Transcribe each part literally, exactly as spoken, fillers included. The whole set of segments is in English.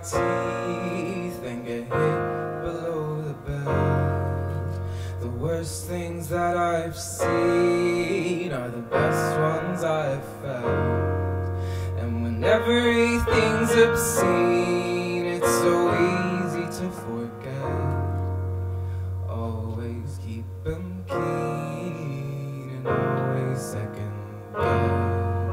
teeth and get hit below the belt. The worst things that I've seen are the best ones I've felt. And when everything's obscene, it's so easy to forget. Always keep them keen and always second guess.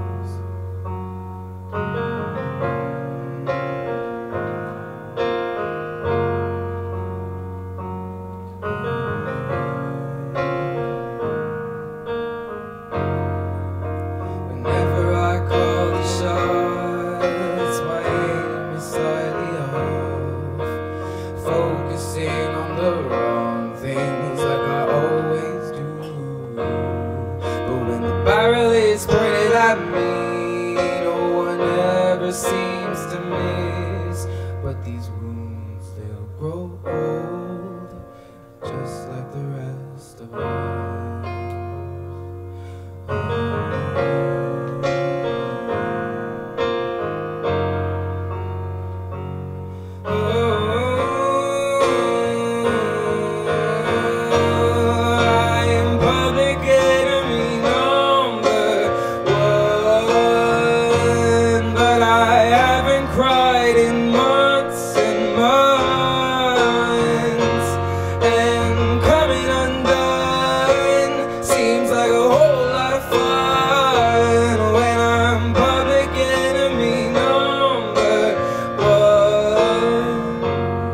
Focusing on the wrong things like I always do. But when the barrel is pointed at me, no one ever seems to miss. But these wounds, they'll grow old, just like the rest of us. Oh. Cried in months and months, and coming undone seems like a whole lot of fun when I'm public enemy number one.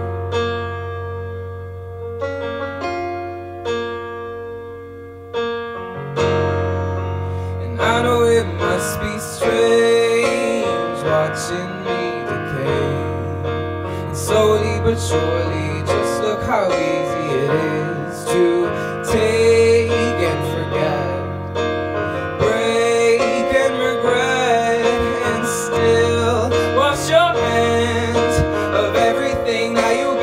And I know it must be strange watching me decay, and slowly but surely, just look how easy it is to take and forget, break and regret, and still wash your hands of everything that you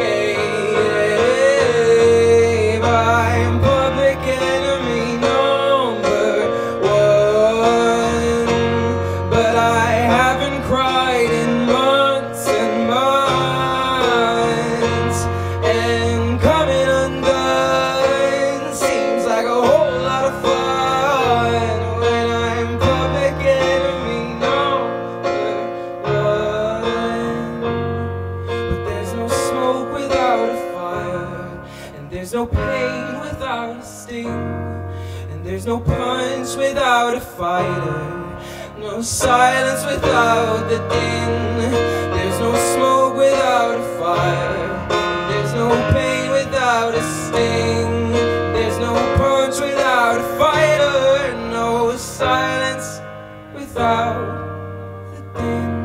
gave. I'm public enemy number one, but I haven't cried in months and months, and coming undone seems like a whole lot of fun when I'm public enemy number one. But there's no smoke without a fire, and there's no pain without a sting, and there's no punch without a fighter, no silence without the din. There's no smoke without a fire, there's no pain without a sting, there's no punch without a fighter, no silence without the din.